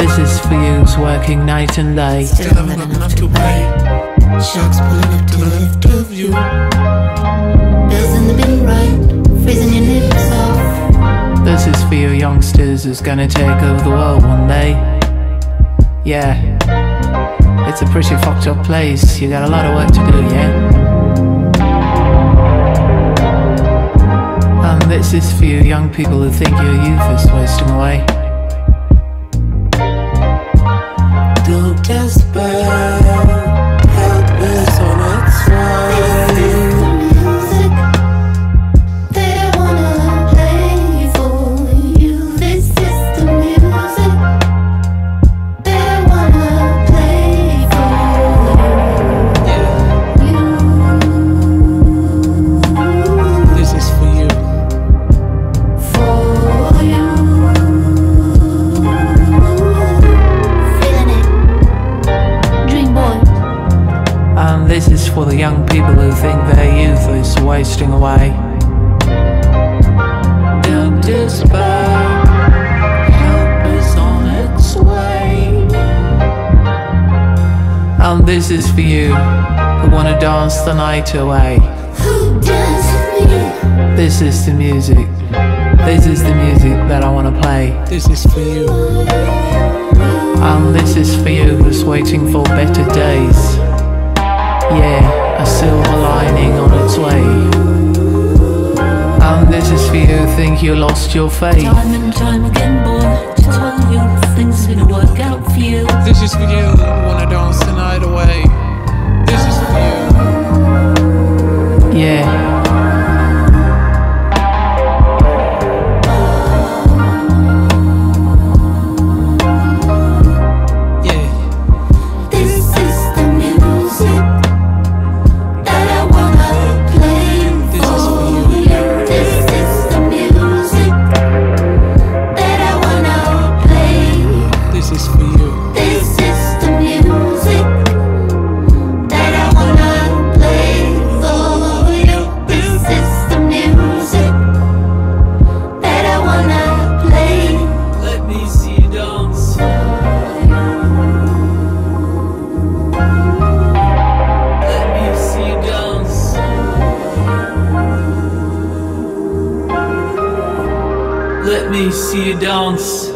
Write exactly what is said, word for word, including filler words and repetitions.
this is for you who's working night and day. Still haven't got enough to pay. Sharks pulling up to the left of you. Bills in the bin right, freezing your nips off. This is for you youngsters who's gonna take over the world one day. Yeah, it's a pretty fucked up place. You got a lot of work to do, yeah? And this is for you young people who think your youth is wasting away. Don't despair, help is on its way. This is for the young people who think their youth is wasting away. Don't despair, help is on its way. And this is for you who wanna dance the night away. Who dance with me? This is the music. This is the music that I wanna play. This is for you. And this is for you who's waiting for better days. Yeah, a silver lining on its way. And this is for you who think you lost your faith. Time and time again, boy, to tell you things are gonna work out for you. This is for you who wanna dance the night away. This is for you. Yeah. Let me see you dance.